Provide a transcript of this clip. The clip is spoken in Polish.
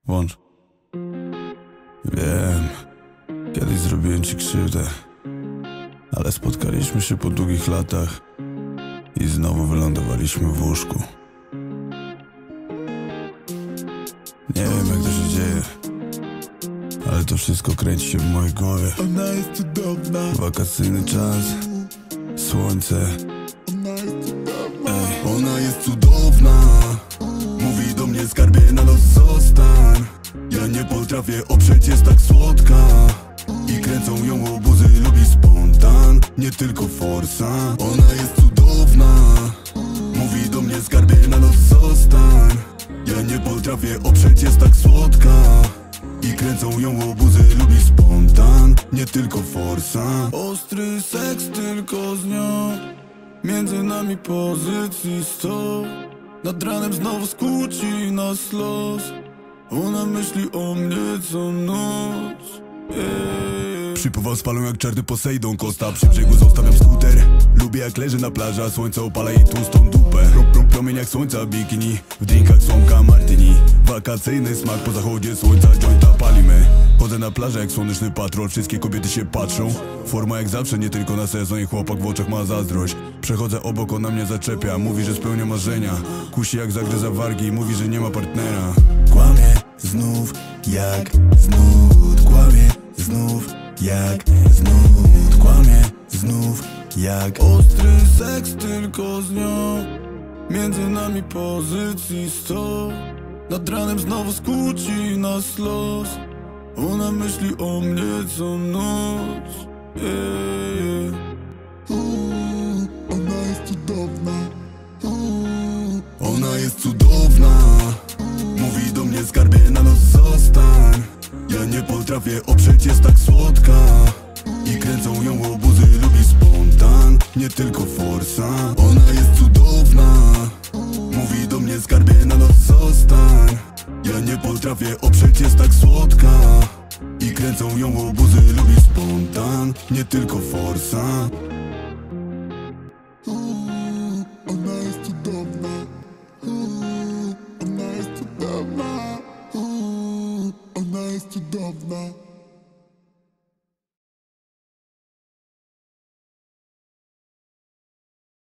Włącz. Wiem, kiedyś zrobiłem ci krzywdę, ale spotkaliśmy się po długich latach i znowu wylądowaliśmy w łóżku. Nie wiem, jak to się dzieje, ale to wszystko kręci się w mojej głowie. Ona jest cudowna. Wakacyjny czas, słońce. Ona jest cudowna. Mówi do mnie: skarbie, na noc zostań. Ja nie potrafię oprzeć, jest tak słodka. I kręcą ją obuzy, lubi spontan, nie tylko forsa. Ona jest cudowna. Mówi do mnie: skarbie, na noc zostań. Ja nie potrafię oprzeć, jest tak słodka. I kręcą ją obuzy, lubi spontan, nie tylko forsa. Ostry seks tylko z nią, między nami pozycji 100. Nad ranem znowu skłóci nas los. Ona myśli o mnie co noc. Przypływa spalą jak czarny Posejdon Costa. Przy brzegu zostawiam skuter. Lubię jak leży na plaży, a słońce opala jej tłustą dupę. Promień jak słońca bikini, w drinkach słomka martini. Wakacyjny smak, po zachodzie słońca jointa palimy. Chodzę na plażę jak słoneczny patrol, wszystkie kobiety się patrzą. Forma jak zawsze, nie tylko na sezon, i chłopak w oczach ma zazdrość. Przechodzę obok, ona mnie zaczepia, mówi, że spełnia marzenia. Kusi jak zagryza wargi, mówi, że nie ma partnera. Kłamie znów jak znów. Kłamie znów jak znów. Kłamie znów jak. Ostry seks tylko z nią, między nami pozycji 100. Nad ranem znowu skłóci nas los. Ona myśli o mnie co noc. Ona jest cudowna. Ona jest cudowna. Mówi do mnie: skarbie, na noc zostań. Ja nie potrafię oprzeć, jest tak słodka. I kręcą ją obuzy, lubi spontan, nie tylko forsa. Ona jest cudowna. Mówi do mnie: skarbie, na noc zostań. Ja nie potrafię oprzeć, jest tak słodka. I kręcą ją obuzy, lubi spontan, nie tylko forsa. Ona jest cudowna. Ona jest cudowna. Ona jest cudowna.